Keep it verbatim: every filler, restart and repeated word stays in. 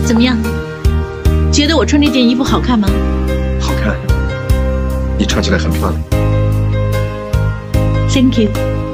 怎么样？觉得我穿这件衣服好看吗？ 好看，你穿起来很漂亮。 Thank you。